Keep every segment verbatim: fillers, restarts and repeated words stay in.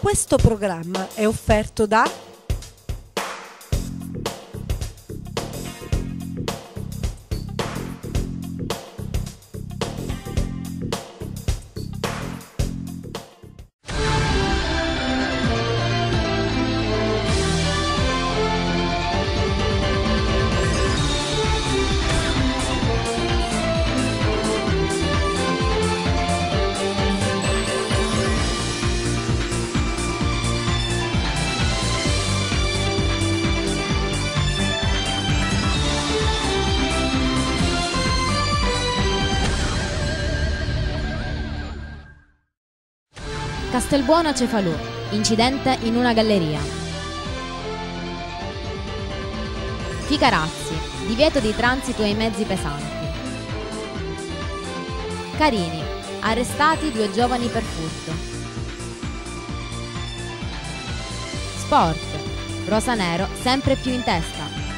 Questo programma è offerto da Castelbuono Cefalù, incidente in una galleria. Ficarazzi, divieto di transito ai mezzi pesanti. Carini, arrestati due giovani per furto. Sport, Rosanero sempre più in testa.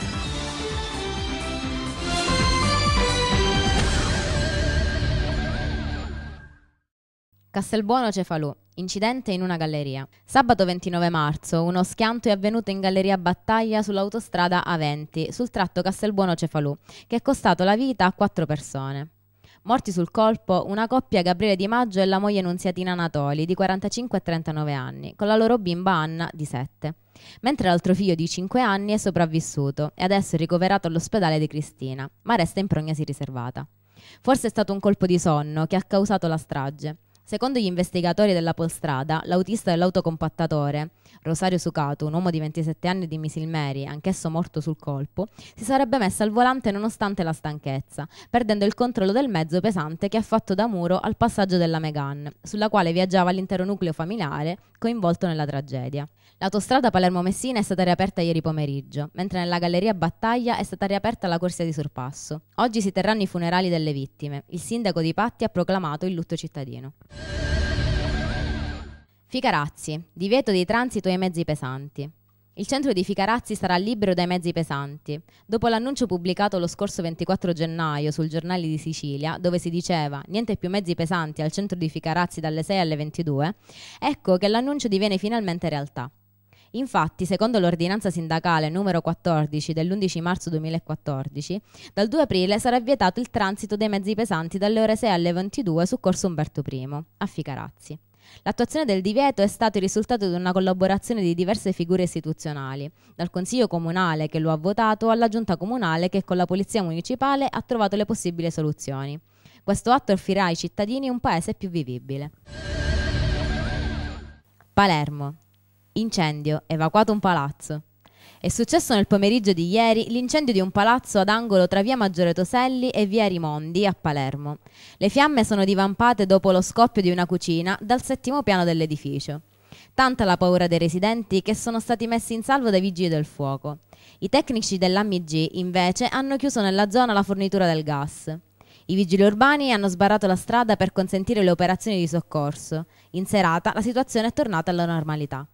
Castelbuono Cefalù, incidente in una galleria. Sabato ventinove marzo uno schianto è avvenuto in galleria Battaglia sull'autostrada A venti, sul tratto Castelbuono Cefalù, che è costato la vita a quattro persone. Morti sul colpo una coppia, Gabriele Di Maggio e la moglie Nunziatina Anatoli, di quarantacinque e trentanove anni, con la loro bimba Anna, di sette. Mentre l'altro figlio di cinque anni è sopravvissuto e adesso è ricoverato all'ospedale di Cristina, ma resta in prognosi riservata. Forse è stato un colpo di sonno che ha causato la strage. Secondo gli investigatori della Polstrada, l'autista dell'autocompattatore, Rosario Sucato, un uomo di ventisette anni di Misilmeri, anch'esso morto sul colpo, si sarebbe messo al volante nonostante la stanchezza, perdendo il controllo del mezzo pesante che ha fatto da muro al passaggio della Megane, sulla quale viaggiava l'intero nucleo familiare coinvolto nella tragedia. L'autostrada Palermo-Messina è stata riaperta ieri pomeriggio, mentre nella galleria Battaglia è stata riaperta la corsia di sorpasso. Oggi si terranno i funerali delle vittime. Il sindaco di Patti ha proclamato il lutto cittadino. Ficarazzi, divieto di transito ai mezzi pesanti. Il centro di Ficarazzi sarà libero dai mezzi pesanti. Dopo l'annuncio pubblicato lo scorso ventiquattro gennaio sul Giornale di Sicilia, dove si diceva niente più mezzi pesanti al centro di Ficarazzi dalle sei alle ventidue, ecco che l'annuncio diviene finalmente realtà. Infatti, secondo l'ordinanza sindacale numero quattordici dell'undici marzo duemilaquattordici, dal due aprile sarà vietato il transito dei mezzi pesanti dalle ore sei alle ventidue su Corso Umberto I, a Ficarazzi. L'attuazione del divieto è stato il risultato di una collaborazione di diverse figure istituzionali, dal Consiglio Comunale che lo ha votato alla Giunta Comunale che con la Polizia Municipale ha trovato le possibili soluzioni. Questo atto offrirà ai cittadini un paese più vivibile. Palermo. Incendio, evacuato un palazzo. È successo nel pomeriggio di ieri l'incendio di un palazzo ad angolo tra via Maggiore Toselli e via Rimondi a Palermo. Le fiamme sono divampate dopo lo scoppio di una cucina dal settimo piano dell'edificio. Tanta la paura dei residenti che sono stati messi in salvo dai vigili del fuoco. I tecnici dell'A M G invece hanno chiuso nella zona la fornitura del gas. I vigili urbani hanno sbarrato la strada per consentire le operazioni di soccorso. In serata la situazione è tornata alla normalità.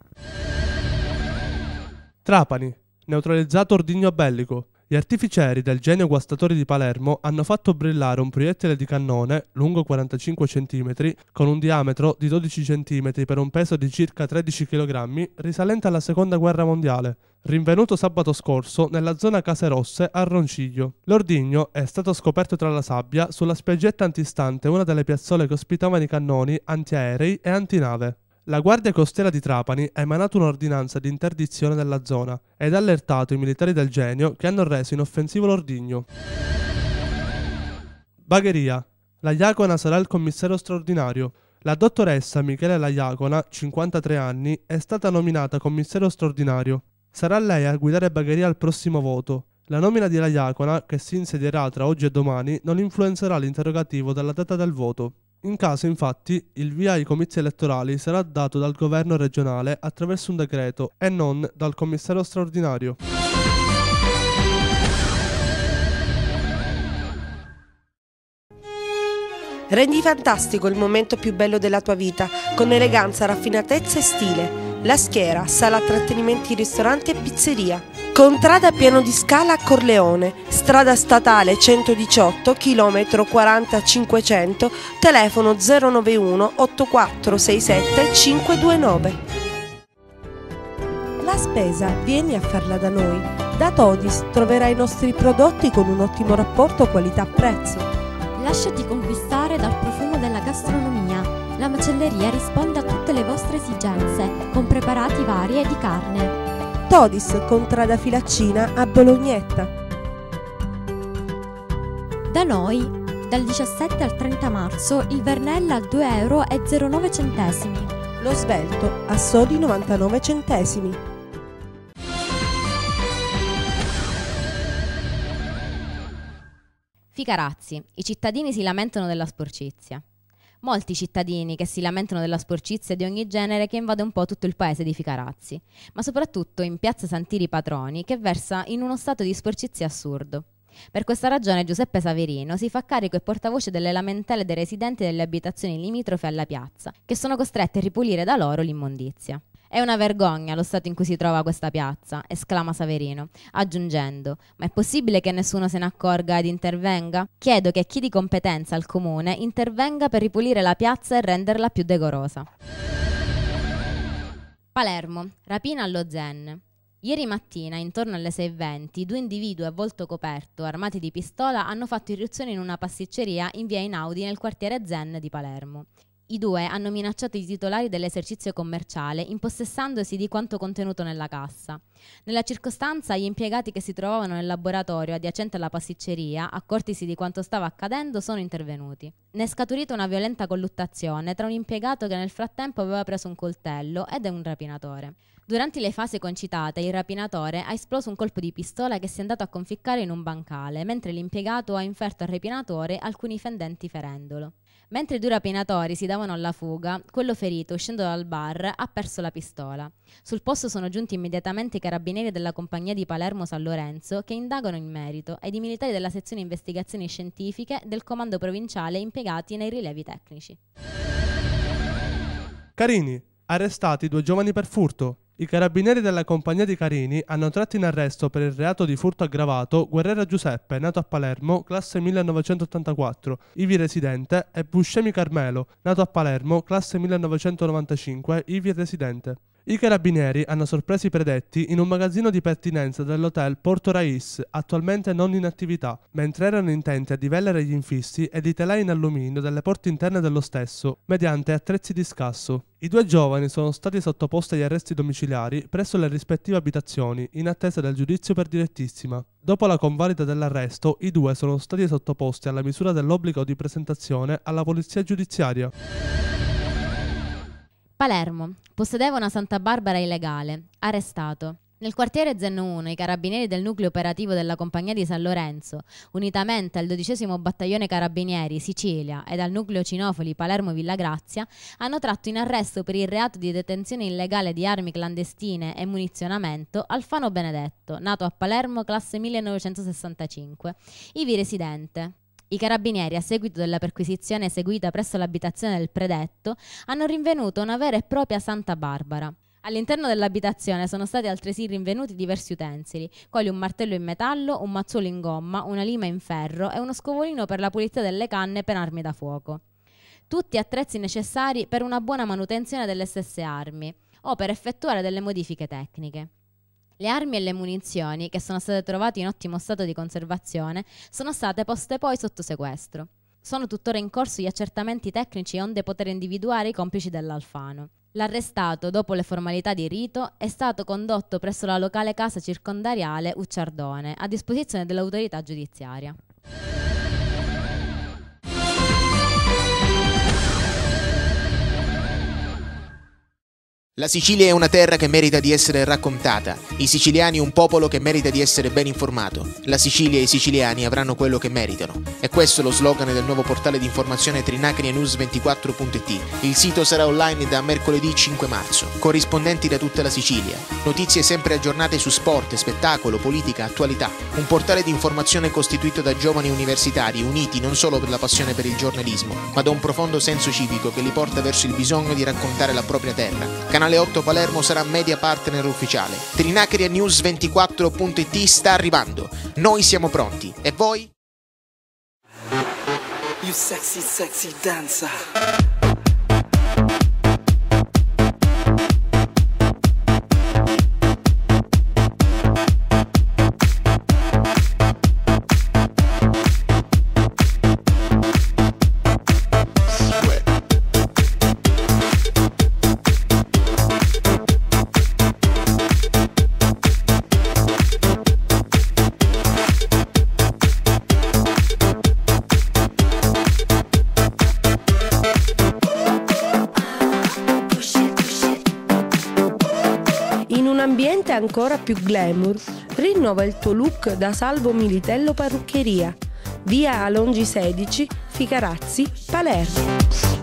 Trapani, neutralizzato ordigno bellico. Gli artificieri del Genio Guastatori di Palermo hanno fatto brillare un proiettile di cannone lungo quarantacinque centimetri con un diametro di dodici centimetri per un peso di circa tredici chilogrammi risalente alla seconda guerra mondiale, rinvenuto sabato scorso nella zona Case Rosse a Ronciglio. L'ordigno è stato scoperto tra la sabbia sulla spiaggetta antistante una delle piazzole che ospitavano i cannoni antiaerei e antinave. La Guardia Costiera di Trapani ha emanato un'ordinanza di interdizione della zona ed ha allertato i militari del Genio che hanno reso inoffensivo l'ordigno. Bagheria. La Iacona sarà il commissario straordinario. La dottoressa Michele La Iacona, cinquantatré anni, è stata nominata commissario straordinario. Sarà lei a guidare Bagheria al prossimo voto. La nomina di La Iacona, che si insedierà tra oggi e domani, non influenzerà l'interrogativo della data del voto. In caso, infatti, il via ai comizi elettorali sarà dato dal governo regionale attraverso un decreto e non dal commissario straordinario. Rendi fantastico il momento più bello della tua vita con eleganza, raffinatezza e stile. La Schiera, sala trattenimenti, ristoranti e pizzeria. Contrada Piano di Scala a Corleone, strada statale centodiciotto, chilometro quaranta cinquecento, telefono zero nove uno otto quattro sei sette cinque due nove. spesa vieni a farla da noi. Da Todis troverai i nostri prodotti con un ottimo rapporto qualità-prezzo. Lasciati conquistare dal profumo della gastronomia. La macelleria risponde a tutte le vostre esigenze, con preparati vari e di carne. Todis, contrada Filaccina a Bolognetta. Da noi, dal diciassette al trenta marzo, il Vernella a due euro e zero nove centesimi. Lo svelto a soli novantanove centesimi. Ficarazzi. I cittadini si lamentano della sporcizia. Molti cittadini che si lamentano della sporcizia di ogni genere che invade un po' tutto il paese di Ficarazzi, ma soprattutto in piazza Sant'Iri Patroni, che versa in uno stato di sporcizia assurdo. Per questa ragione Giuseppe Saverino si fa carico e portavoce delle lamentele dei residenti delle abitazioni limitrofe alla piazza, che sono costretti a ripulire da loro l'immondizia. È una vergogna lo stato in cui si trova questa piazza, esclama Saverino, aggiungendo: ma è possibile che nessuno se ne accorga ed intervenga? Chiedo che chi di competenza al comune intervenga per ripulire la piazza e renderla più decorosa. Palermo, rapina allo Zen. Ieri mattina, intorno alle sei e venti, due individui a volto coperto, armati di pistola, hanno fatto irruzione in una pasticceria in via Einaudi nel quartiere Zen di Palermo. I due hanno minacciato i titolari dell'esercizio commerciale, impossessandosi di quanto contenuto nella cassa. Nella circostanza, gli impiegati che si trovavano nel laboratorio adiacente alla pasticceria, accortisi di quanto stava accadendo, sono intervenuti. Ne è scaturita una violenta colluttazione tra un impiegato che nel frattempo aveva preso un coltello ed un rapinatore. Durante le fasi concitate, il rapinatore ha esploso un colpo di pistola che si è andato a conficcare in un bancale, mentre l'impiegato ha inferto al rapinatore alcuni fendenti ferendolo. Mentre i due rapinatori si davano alla fuga, quello ferito, uscendo dal bar, ha perso la pistola. Sul posto sono giunti immediatamente i carabinieri della compagnia di Palermo San Lorenzo, che indagano in merito, ed i militari della sezione investigazioni scientifiche del comando provinciale impiegati nei rilevi tecnici. Carini, arrestati due giovani per furto. I carabinieri della compagnia di Carini hanno tratto in arresto per il reato di furto aggravato Guerrero Giuseppe, nato a Palermo, classe millenovecentottantaquattro, ivi residente, e Buscemi Carmelo, nato a Palermo, classe millenovecentonovantacinque, ivi residente. I carabinieri hanno sorpreso i predetti in un magazzino di pertinenza dell'hotel Porto Rais, attualmente non in attività, mentre erano intenti a divellere gli infissi ed i telai in alluminio delle porte interne dello stesso, mediante attrezzi di scasso. I due giovani sono stati sottoposti agli arresti domiciliari presso le rispettive abitazioni, in attesa del giudizio per direttissima. Dopo la convalida dell'arresto, i due sono stati sottoposti alla misura dell'obbligo di presentazione alla polizia giudiziaria. Palermo. Possedeva una Santa Barbara illegale. Arrestato. Nel quartiere Zen uno, i carabinieri del nucleo operativo della compagnia di San Lorenzo, unitamente al dodicesimo battaglione carabinieri Sicilia ed al nucleo cinofoli Palermo Villa Grazia, hanno tratto in arresto per il reato di detenzione illegale di armi clandestine e munizionamento Alfano Benedetto, nato a Palermo, classe millenovecentosessantacinque, ivi residente. I carabinieri, a seguito della perquisizione eseguita presso l'abitazione del predetto, hanno rinvenuto una vera e propria Santa Barbara. All'interno dell'abitazione sono stati altresì rinvenuti diversi utensili, quali un martello in metallo, un mazzuolo in gomma, una lima in ferro e uno scovolino per la pulizia delle canne per armi da fuoco. Tutti attrezzi necessari per una buona manutenzione delle stesse armi o per effettuare delle modifiche tecniche. Le armi e le munizioni, che sono state trovate in ottimo stato di conservazione, sono state poste poi sotto sequestro. Sono tuttora in corso gli accertamenti tecnici onde poter individuare i complici dell'Alfano. L'arrestato, dopo le formalità di rito, è stato condotto presso la locale casa circondariale Ucciardone, a disposizione dell'autorità giudiziaria. La Sicilia è una terra che merita di essere raccontata, i siciliani un popolo che merita di essere ben informato. La Sicilia e i siciliani avranno quello che meritano. E questo è lo slogan del nuovo portale di informazione Trinacria News ventiquattro punto it. Il sito sarà online da mercoledì cinque marzo. Corrispondenti da tutta la Sicilia. Notizie sempre aggiornate su sport, spettacolo, politica, attualità. Un portale di informazione costituito da giovani universitari uniti non solo per la passione per il giornalismo, ma da un profondo senso civico che li porta verso il bisogno di raccontare la propria terra. Canale otto Palermo sarà media partner ufficiale. Trinacria News ventiquattro punto it sta arrivando. Noi siamo pronti. E voi? You sexy, sexy dancer. ambiente ancora più glamour, rinnova il tuo look da Salvo Militello Parruccheria. Via Alongi sedici, Ficarazzi, Palermo.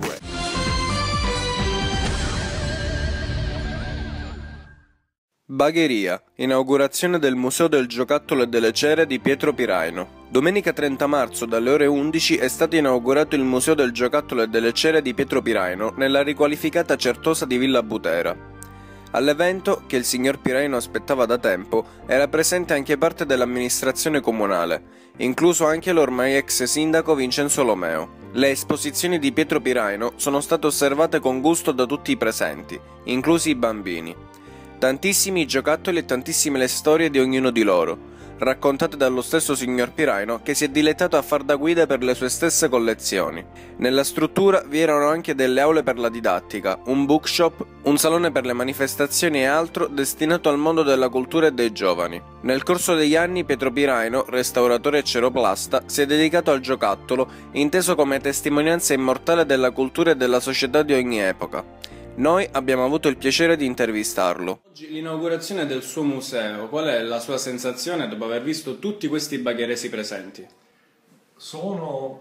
Bagheria, inaugurazione del Museo del Giocattolo e delle Cere di Pietro Piraino. Domenica trenta marzo dalle ore undici è stato inaugurato il Museo del Giocattolo e delle Cere di Pietro Piraino nella riqualificata Certosa di Villa Butera. All'evento, che il signor Piraino aspettava da tempo, era presente anche parte dell'amministrazione comunale, incluso anche l'ormai ex sindaco Vincenzo Lomeo. Le esposizioni di Pietro Piraino sono state osservate con gusto da tutti i presenti, inclusi i bambini. Tantissimi i giocattoli e tantissime le storie di ognuno di loro, raccontate dallo stesso signor Piraino che si è dilettato a far da guida per le sue stesse collezioni. Nella struttura vi erano anche delle aule per la didattica, un bookshop, un salone per le manifestazioni e altro destinato al mondo della cultura e dei giovani. Nel corso degli anni Pietro Piraino, restauratore e ceroplasta, si è dedicato al giocattolo, inteso come testimonianza immortale della cultura e della società di ogni epoca. Noi abbiamo avuto il piacere di intervistarlo. Oggi l'inaugurazione del suo museo, qual è la sua sensazione dopo aver visto tutti questi bagheresi presenti? Sono,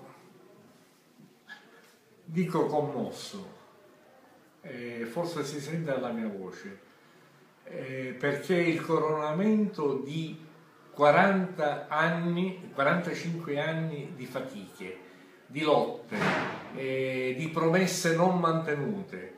dico, commosso, eh, forse si sente dalla mia voce, eh, perché il coronamento di quaranta anni, quarantacinque anni di fatiche, di lotte, eh, di promesse non mantenute.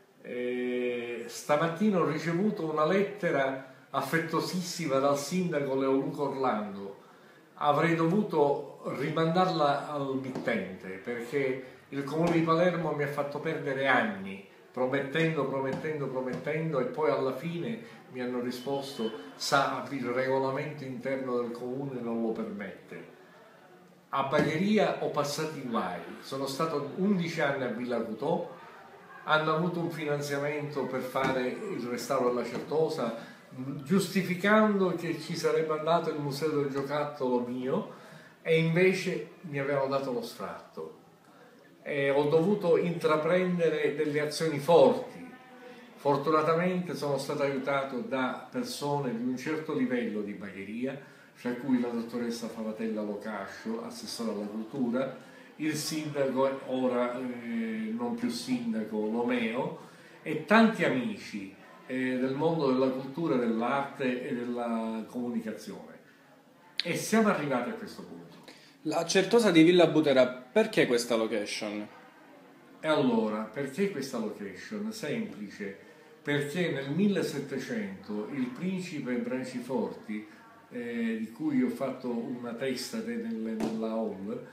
Eh, stamattina ho ricevuto una lettera affettuosissima dal sindaco Leoluca Orlando. Avrei dovuto rimandarla al mittente perché il comune di Palermo mi ha fatto perdere anni promettendo, promettendo, promettendo e poi alla fine mi hanno risposto: sa, il regolamento interno del comune non lo permette. A Bagheria ho passato i guai, sono stato undici anni a Villa Cutò. Hanno avuto un finanziamento per fare il restauro della Certosa, giustificando che ci sarebbe andato il museo del giocattolo mio, e invece mi avevano dato lo sfratto. E ho dovuto intraprendere delle azioni forti. Fortunatamente sono stato aiutato da persone di un certo livello di Bagheria, tra cui la dottoressa Favatella Locascio, assessore alla cultura, il sindaco, ora eh, non più sindaco, Lomeo, e tanti amici eh, del mondo della cultura, dell'arte e della comunicazione. E siamo arrivati a questo punto. La Certosa di Villa Butera, perché questa location? E allora, perché questa location? Semplice, perché nel millesettecento il principe Branciforti, eh, di cui ho fatto una testa nella hall,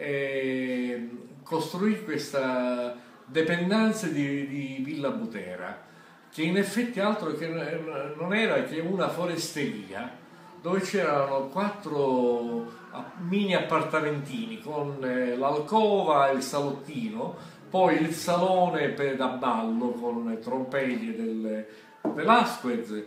Eh, costruì questa dependenza di, di Villa Butera, che in effetti altro che non era che una foresteria dove c'erano quattro mini appartamentini con l'alcova e il salottino, poi il salone per, da ballo con trompeti del Velasquez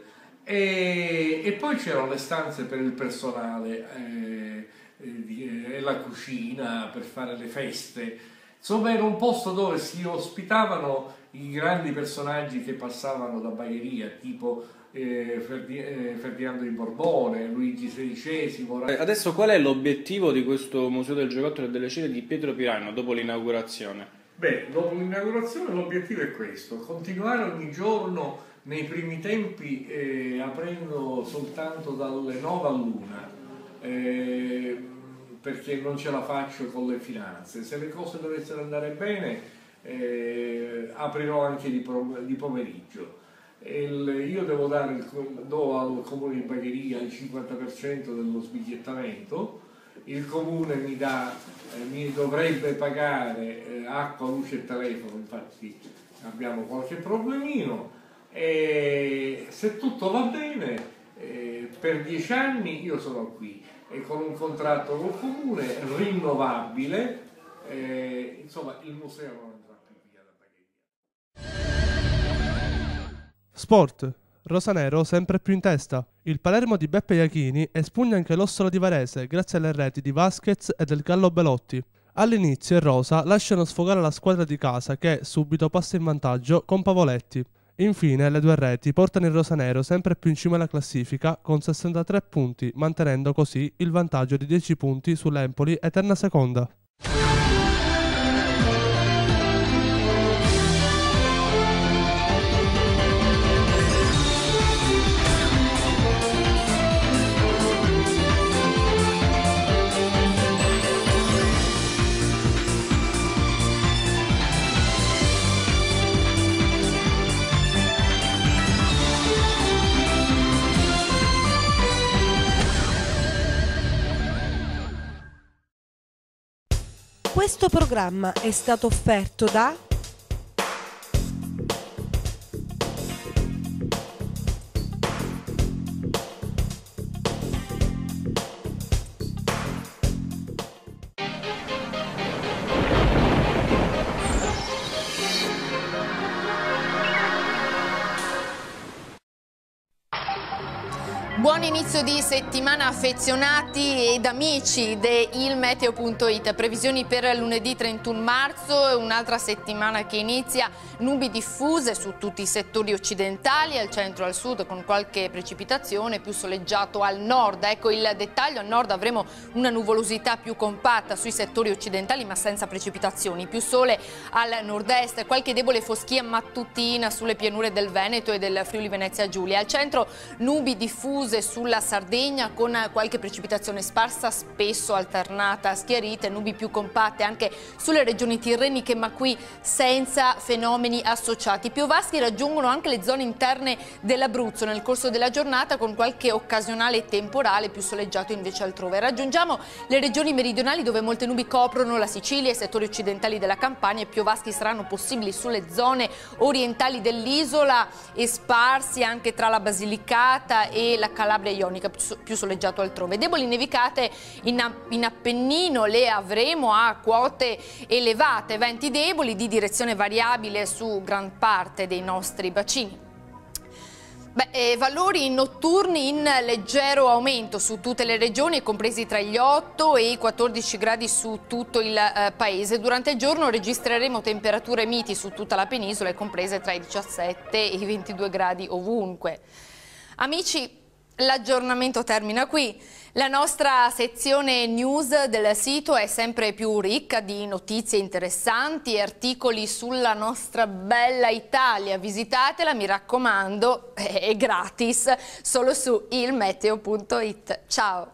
e, e poi c'erano le stanze per il personale eh, e la cucina per fare le feste. Insomma, era un posto dove si ospitavano i grandi personaggi che passavano da Bagheria, tipo eh, Ferdi eh, Ferdinando di Borbone, Luigi sedicesimo. Adesso qual è l'obiettivo di questo Museo del Giocattolo e delle Cere di Pietro Piraino dopo l'inaugurazione? Beh, dopo l'inaugurazione l'obiettivo è questo: continuare ogni giorno nei primi tempi eh, aprendo soltanto dalle nove all'una. Eh, perché non ce la faccio con le finanze. Se le cose dovessero andare bene eh, aprirò anche di, di pomeriggio. Il, io devo dare il, do al comune di Bagheria il cinquanta per cento dello sbigliettamento, il comune mi, dà, eh, mi dovrebbe pagare eh, acqua, luce e telefono, infatti abbiamo qualche problemino, e se tutto va bene eh, per dieci anni io sono qui e con un contratto col comune rinnovabile, eh, insomma il museo non andrà più via da Bagheria. Sport. Rosanero sempre più in testa. Il Palermo di Beppe Iachini espugna anche l'Ossola di Varese grazie alle reti di Vasquez e del Gallo Belotti. All'inizio i rosa lasciano sfogare la squadra di casa che subito passa in vantaggio con Pavoletti. Infine le due reti portano il rosanero sempre più in cima alla classifica con sessantatré punti, mantenendo così il vantaggio di dieci punti sull'Empoli, eterna seconda. Questo programma è stato offerto da Buon inizio di settimana affezionati ed amici di il meteo punto it. Previsioni per lunedì trentuno marzo, un'altra settimana che inizia, nubi diffuse su tutti i settori occidentali, al centro e al sud con qualche precipitazione, più soleggiato al nord. Ecco il dettaglio: al nord avremo una nuvolosità più compatta sui settori occidentali ma senza precipitazioni, più sole al nord-est, qualche debole foschia mattutina sulle pianure del Veneto e del Friuli Venezia Giulia. Al centro nubi diffuse sulla Sardegna con qualche precipitazione sparsa, spesso alternata a schiarite, nubi più compatte anche sulle regioni tirreniche ma qui senza fenomeni associati. Piovaschi raggiungono anche le zone interne dell'Abruzzo nel corso della giornata con qualche occasionale temporale, più soleggiato invece altrove. Raggiungiamo le regioni meridionali dove molte nubi coprono la Sicilia e i settori occidentali della Campania e piovaschi saranno possibili sulle zone orientali dell'isola e sparsi anche tra la Basilicata e la Calabria ionica, più soleggiato altrove. Deboli nevicate in, in Appennino le avremo a quote elevate, venti deboli di direzione variabile su gran parte dei nostri bacini. Beh, eh, valori notturni in leggero aumento su tutte le regioni, compresi tra gli otto e i quattordici gradi su tutto il eh, paese. Durante il giorno registreremo temperature miti su tutta la penisola e comprese tra i diciassette e i ventidue gradi ovunque. Amici, l'aggiornamento termina qui. La nostra sezione news del sito è sempre più ricca di notizie interessanti e articoli sulla nostra bella Italia. Visitatela, mi raccomando, è gratis, solo su il meteo punto it. Ciao!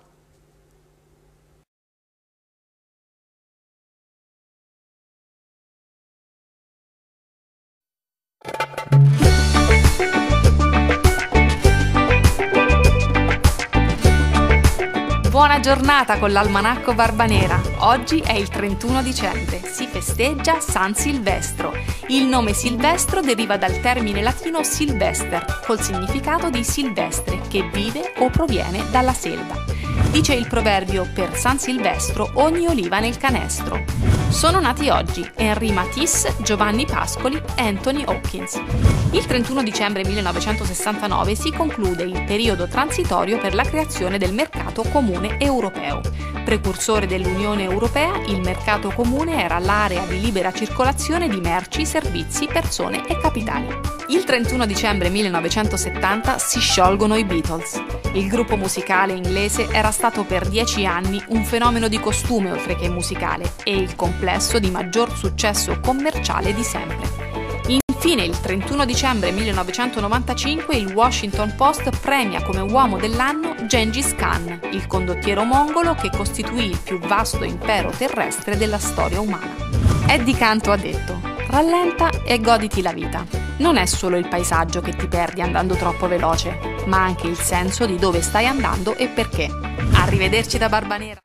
Buona giornata con l'Almanacco Barbanera. Oggi è il trentuno dicembre, si festeggia San Silvestro. Il nome Silvestro deriva dal termine latino silvester, col significato di silvestre, che vive o proviene dalla selva. Dice il proverbio: per San Silvestro ogni oliva nel canestro. Sono nati oggi Henri Matisse, Giovanni Pascoli, Anthony Hopkins. Il trentuno dicembre millenovecentosessantanove si conclude il periodo transitorio per la creazione del mercato comune europeo. Precursore dell'Unione Europea, il mercato comune era l'area di libera circolazione di merci, servizi, persone e capitali. Il trentuno dicembre millenovecentosettanta si sciolgono i Beatles. Il gruppo musicale inglese era stato per dieci anni un fenomeno di costume oltre che musicale e il complesso di maggior successo commerciale di sempre. Infine, il trentuno dicembre millenovecentonovantacinque il Washington Post premia come uomo dell'anno Gengis Khan, il condottiero mongolo che costituì il più vasto impero terrestre della storia umana. Eddie Canto ha detto: rallenta e goditi la vita. Non è solo il paesaggio che ti perdi andando troppo veloce, ma anche il senso di dove stai andando e perché. Arrivederci da Barbanera.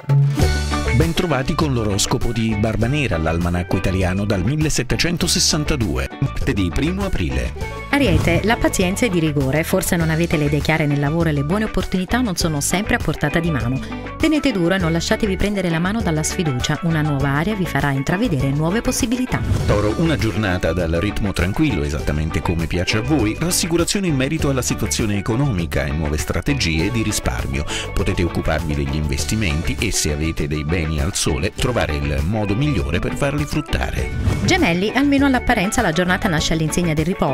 Bentrovati con l'oroscopo di Barbanera, l'almanacco italiano dal millesettecentosessantadue, martedì primo aprile. Ariete, la pazienza è di rigore, forse non avete le idee chiare nel lavoro e le buone opportunità non sono sempre a portata di mano. Tenete duro e non lasciatevi prendere la mano dalla sfiducia, una nuova area vi farà intravedere nuove possibilità. Toro, una giornata dal ritmo tranquillo, esattamente come piace a voi, rassicurazioni in merito alla situazione economica e nuove strategie di risparmio. Potete occuparvi degli investimenti e se avete dei beni al sole, trovare il modo migliore per farli fruttare. Gemelli, almeno all'apparenza la giornata nasce all'insegna del riposo, vi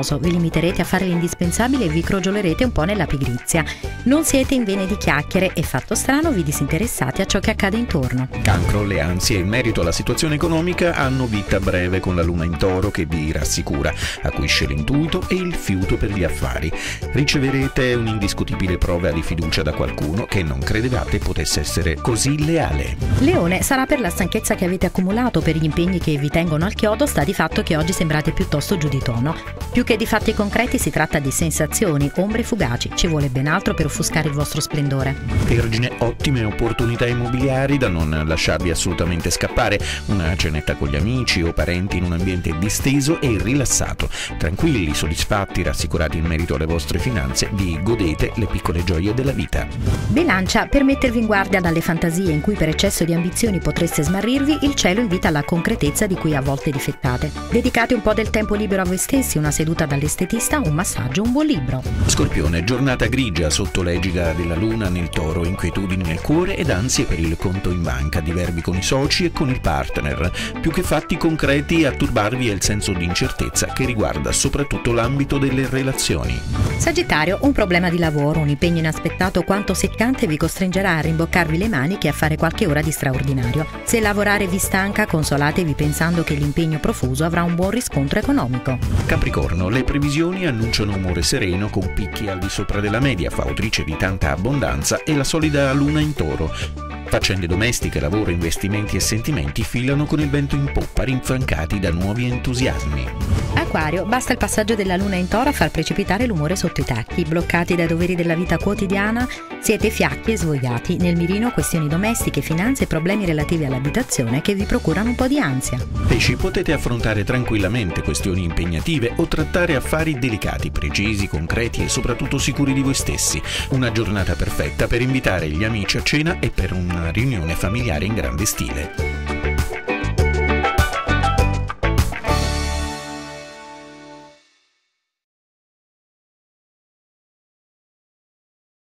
limiterete a fare l'indispensabile e vi crogiolerete un po' nella pigrizia. Non siete in vene di chiacchiere e, fatto strano, vi disinteressate a ciò che accade intorno. Cancro, le ansie in merito alla situazione economica hanno vita breve con la luna in Toro che vi rassicura, acuisce l'intuito e il fiuto per gli affari. Riceverete un'indiscutibile prova di fiducia da qualcuno che non credevate potesse essere così leale. Leone, sarà per la stanchezza che avete accumulato, per gli impegni che vi tengono al chiodo, sta di fatto che oggi sembrate piuttosto giù di tono. Più che di fatti concreti si tratta di sensazioni, ombre fugaci, ci vuole ben altro per offuscare il vostro splendore. Vergine, ottime opportunità immobiliari da non lasciarvi assolutamente scappare, una cenetta con gli amici o parenti in un ambiente disteso e rilassato. Tranquilli, soddisfatti, rassicurati in merito alle vostre finanze, vi godete le piccole gioie della vita. Bilancia, per mettervi in guardia dalle fantasie in cui per eccesso di ambizioni potreste smarrirvi, il cielo invita alla concretezza di cui a volte difettate. Dedicate un po' del tempo libero a voi stessi, una seduta dall'estetista, un massaggio, un buon libro. Scorpione, giornata grigia sotto l'egida della luna nel Toro, inquietudini nel cuore ed ansie per il conto in banca, diverbi con i soci e con il partner. Più che fatti concreti a turbarvi è il senso di incertezza che riguarda soprattutto l'ambito delle relazioni. Sagittario, un problema di lavoro, un impegno inaspettato quanto seccante vi costringerà a rimboccarvi le maniche e a fare qualche ora di straordinario. Se lavorare vi stanca, consolatevi pensando che l'impegno profuso avrà un buon riscontro economico. Capricorno, le previsioni annunciano umore sereno con picchi al di sopra della media, fautrice di tanta abbondanza e la solida luna in Toro. Faccende domestiche, lavoro, investimenti e sentimenti filano con il vento in poppa, rinfrancati da nuovi entusiasmi. Acquario, basta il passaggio della luna in Toro a far precipitare l'umore sotto i tacchi. Bloccati dai doveri della vita quotidiana, siete fiacchi e svogliati. Nel mirino questioni domestiche, finanze e problemi relativi all'abitazione che vi procurano un po' di ansia. Pesci, potete affrontare tranquillamente questioni impegnative o trattare affari delicati, precisi, concreti e soprattutto sicuri di voi stessi. Una giornata perfetta per invitare gli amici a cena e per una riunione familiare in grande stile.